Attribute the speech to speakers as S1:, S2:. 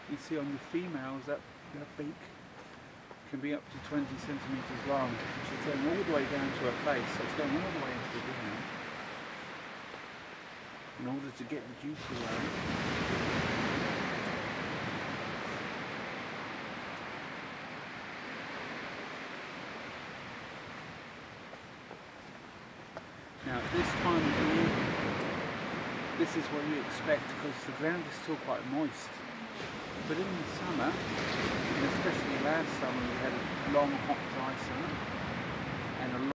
S1: You see on the females that their beak can be up to 20 centimetres long. She's going all the way down to her face, so it's going all the way into the ground in order to get the juice away. Now at this time of year, this is what you expect because the ground is still quite moist. But in the summer, and especially last summer, we had a long hot dry summer and a